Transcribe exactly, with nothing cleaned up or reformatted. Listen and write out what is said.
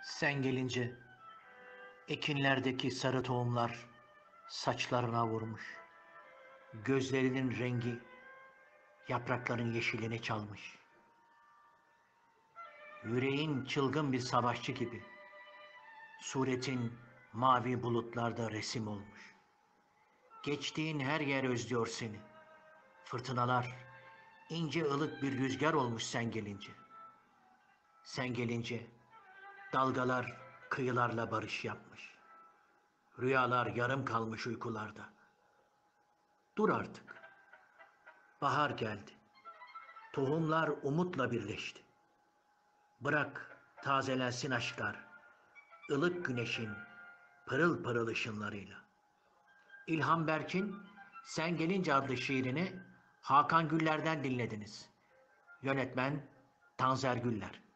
Sen gelince ekinlerdeki sarı tohumlar saçlarına vurmuş. Gözlerinin rengi yaprakların yeşilini çalmış. Yüreğin çılgın bir savaşçı gibi. Suretin mavi bulutlarda resim olmuş. Geçtiğin her yer özlüyor seni. Fırtınalar ince ılık bir rüzgar olmuş sen gelince. Sen gelince dalgalar kıyılarla barış yapmış. Rüyalar yarım kalmış uykularda. Dur artık. Bahar geldi. Tohumlar umutla birleşti. Bırak tazelensin aşklar, ılık güneşin pırıl pırıl ışınlarıyla. İlham Berk'in Sen Gelince adlı şiirini Hakan Güller'den dinlediniz. Yönetmen Tanzer Güller.